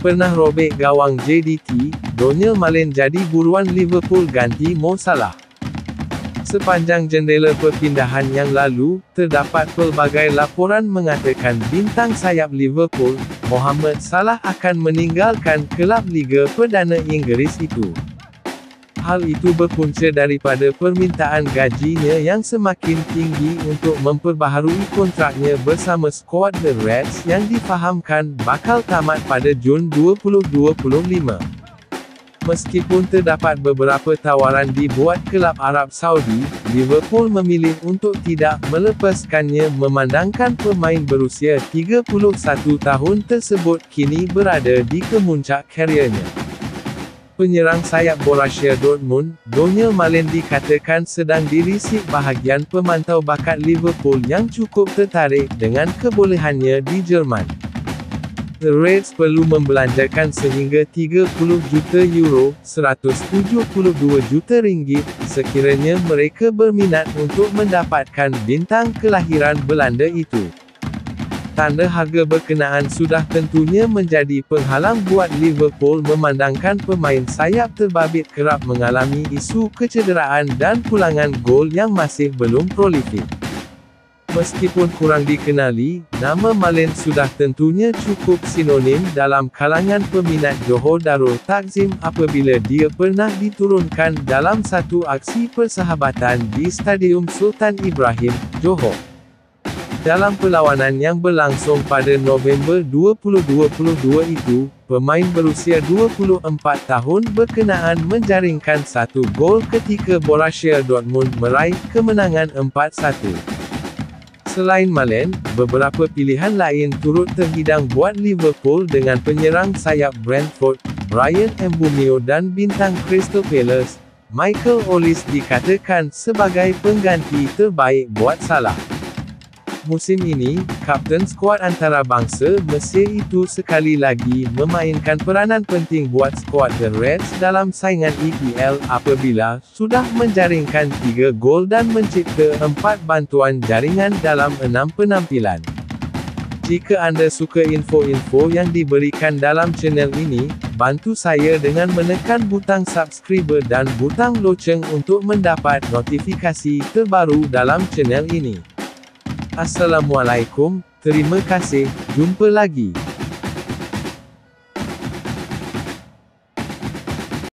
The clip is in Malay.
Pernah robek gawang JDT, Daniel Malen jadi buruan Liverpool ganti Mo Salah. Sepanjang jendela perpindahan yang lalu, terdapat pelbagai laporan mengatakan bintang sayap Liverpool, Mohamed Salah akan meninggalkan kelab Liga Perdana Inggeris itu. Hal itu berpunca daripada permintaan gajinya yang semakin tinggi untuk memperbaharui kontraknya bersama skuad The Reds yang difahamkan bakal tamat pada Jun 2025. Meskipun terdapat beberapa tawaran dibuat kelab Arab Saudi, Liverpool memilih untuk tidak melepaskannya memandangkan pemain berusia 31 tahun tersebut kini berada di kemuncak kariernya. Penyerang sayap Borussia Dortmund, Daniel Malen dikatakan sedang dirisik bahagian pemantau bakat Liverpool yang cukup tertarik dengan kebolehannya di Jerman. The Reds perlu membelanjakan sehingga 30 juta euro, 172 juta ringgit, sekiranya mereka berminat untuk mendapatkan bintang kelahiran Belanda itu. Tanda harga berkenaan sudah tentunya menjadi penghalang buat Liverpool memandangkan pemain sayap terbabit kerap mengalami isu kecederaan dan pulangan gol yang masih belum prolific. Meskipun kurang dikenali, nama Malen sudah tentunya cukup sinonim dalam kalangan peminat Johor Darul Takzim apabila dia pernah diturunkan dalam satu aksi persahabatan di Stadium Sultan Ibrahim, Johor. Dalam perlawanan yang berlangsung pada November 2022 itu, pemain berusia 24 tahun berkenaan menjaringkan satu gol ketika Borussia Dortmund meraih kemenangan 4-1. Selain Malen, beberapa pilihan lain turut terhidang buat Liverpool dengan penyerang sayap Brentford, Bryan Mbeumo dan bintang Crystal Palace, Michael Olise dikatakan sebagai pengganti terbaik buat Salah. Musim ini, kapten skuad antarabangsa Mesir itu sekali lagi memainkan peranan penting buat skuad The Reds dalam saingan EPL apabila sudah menjaringkan 3 gol dan mencipta 4 bantuan jaringan dalam 6 penampilan. Jika anda suka info-info yang diberikan dalam channel ini, bantu saya dengan menekan butang subscribe dan butang loceng untuk mendapat notifikasi terbaru dalam channel ini. Assalamualaikum, terima kasih, jumpa lagi.